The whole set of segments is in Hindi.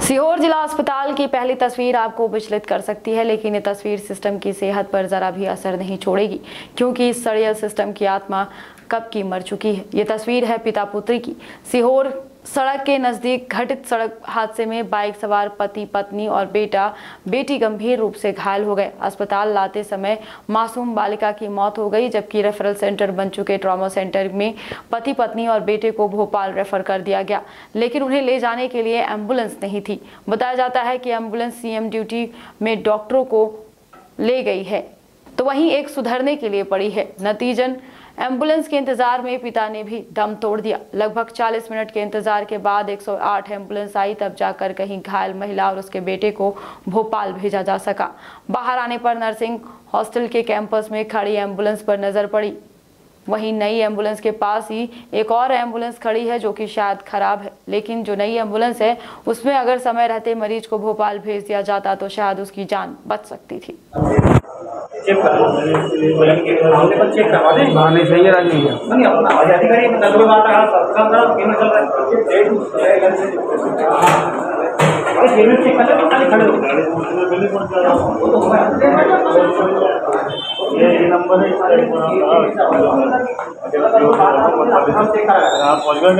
सीहोर जिला अस्पताल की पहली तस्वीर आपको विचलित कर सकती है, लेकिन ये तस्वीर सिस्टम की सेहत पर जरा भी असर नहीं छोड़ेगी, क्योंकि इस सड़ियल सिस्टम की आत्मा कब की मर चुकी है। ये तस्वीर है पिता पुत्री की। सीहोर सड़क के नजदीक घटित सड़क हादसे में बाइक सवार पति पत्नी और बेटी गंभीर रूप से घायल हो गए। अस्पताल लाते समय मासूम बालिका की मौत हो गई, जबकि रेफरल सेंटर बन चुके ट्रॉमा सेंटर में पति पत्नी और बेटे को भोपाल रेफर कर दिया गया, लेकिन उन्हें ले जाने के लिए एम्बुलेंस नहीं थी। बताया जाता है कि एम्बुलेंस सीएम ड्यूटी में डॉक्टरों को ले गई है तो वहीं एक सुधरने के लिए पड़ी है। नतीजन एम्बुलेंस के इंतजार में पिता ने भी दम तोड़ दिया। लगभग 40 मिनट के इंतजार के बाद 108 एम्बुलेंस आई, तब जाकर कहीं घायल महिला और उसके बेटे को भोपाल भेजा जा सका। बाहर आने पर नर्सिंग हॉस्टल के कैंपस में खड़ी एम्बुलेंस पर नजर पड़ी। वहीं नई एम्बुलेंस के पास ही एक और एम्बुलेंस खड़ी है जो कि शायद खराब है, लेकिन जो नई एम्बुलेंस है उसमें अगर समय रहते मरीज को भोपाल भेज दिया जाता तो शायद उसकी जान बच सकती थी। चेक कर लो, चेक करवा दें। नहीं सही है राजी है नहीं अपना आजादी करिए। नजर बात है सब तरफ गेम चल रहा है। अरे गेम चेक कर लो, खाली खड़े हो। ये नंबर है आप पहुंच गए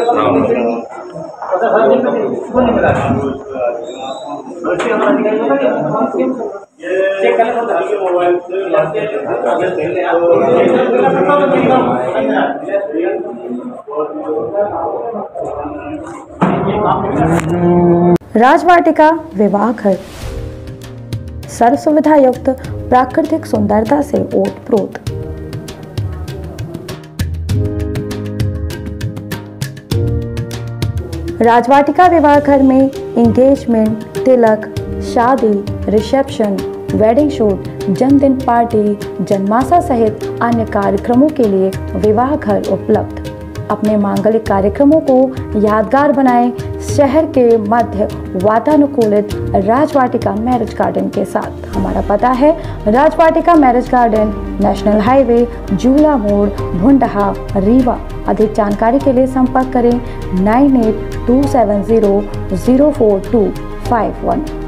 चेक कर लो मोबाइल राजवाटिका विवाह घर सर्व सुविधा युक्त प्राकृतिक सुंदरता से ओतप्रोत। राजवाटिका विवाह घर में एंगेजमेंट, तिलक, शादी, रिसेप्शन, वेडिंग शूट, जन्मदिन पार्टी, जन्माशा सहित अन्य कार्यक्रमों के लिए विवाह घर उपलब्ध। अपने मांगलिक कार्यक्रमों को यादगार बनाएं शहर के मध्य वातानुकूलित राजवाटिका मैरिज गार्डन के साथ। हमारा पता है Rajwatika marriage garden, national highway, Jula मोड़, भुंडहा, रीवा। अधिक जानकारी के लिए संपर्क करें 9827004251।